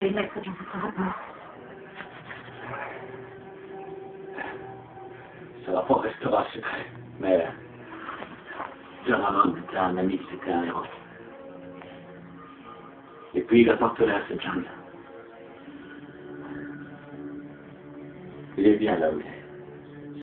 Les lettres dans votre rapport. Ce rapport restera secret, mais John Hammond était un ami, c'était un héros. Et puis il appartenait à cette jungle. Il est bien là où il est.